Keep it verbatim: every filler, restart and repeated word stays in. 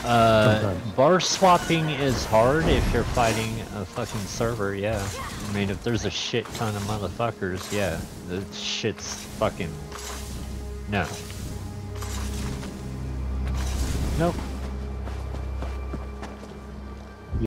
Uh, Sometimes. bar swapping is hard if you're fighting a fucking server, yeah. I mean, if there's a shit ton of motherfuckers, yeah. The shit's fucking... No. Nope.